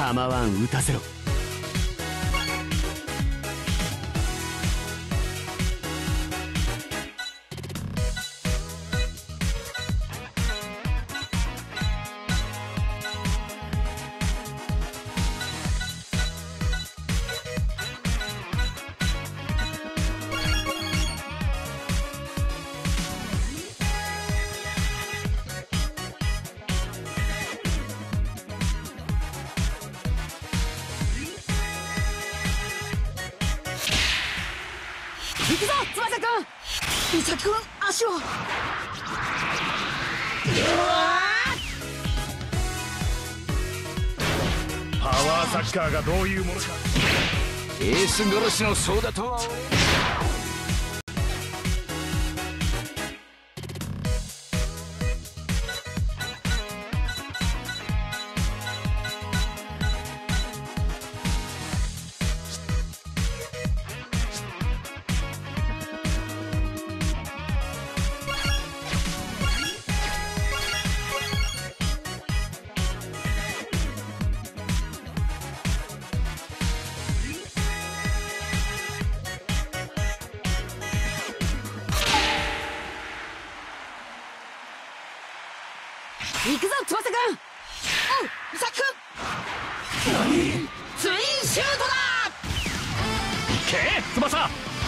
構わん、撃たせろ。 行くぞ翼くん。美咲くん足を。 パワーサッカーがどういうものか。 エース殺しのソーダとは。 行くぞ翼くん。おう美咲くん。何？ツインシュートだ。 いけ翼。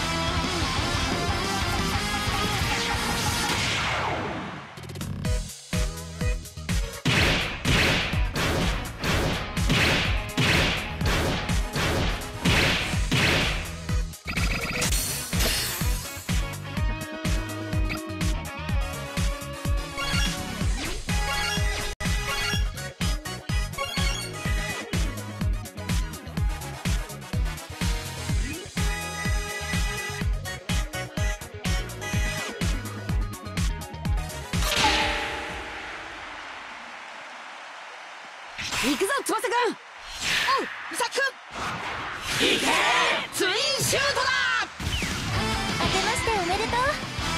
行くぞ翼くん。おう美咲くん。いけツインシュートだ。 明けましておめでとう。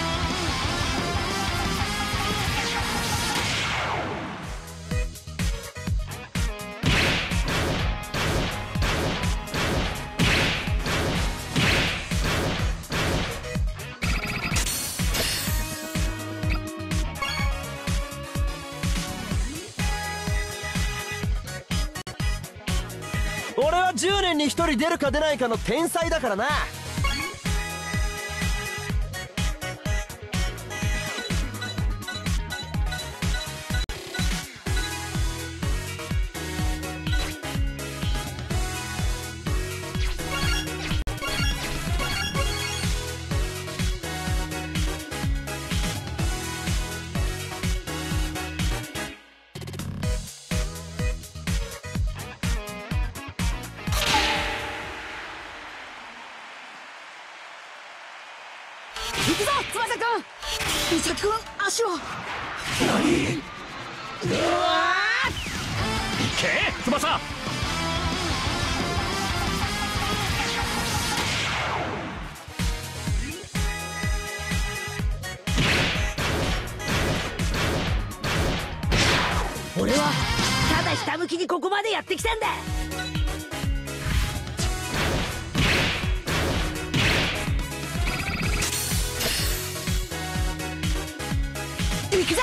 俺は10年に1人出るか出ないかの天才だからな。 行くぞ翼くん。美咲くん足を。 何？いけ翼。 俺はただひたむきにここまでやってきたんだ。行くぜ。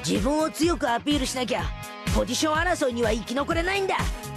自分を強くアピールしなきゃポジション争いには生き残れないんだ。